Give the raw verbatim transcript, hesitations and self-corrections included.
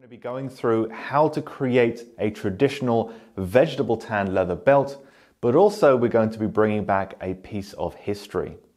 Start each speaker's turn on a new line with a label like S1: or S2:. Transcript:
S1: We're going to be going through how to create a traditional vegetable tan leather belt, but also we're going to be bringing back a piece of history.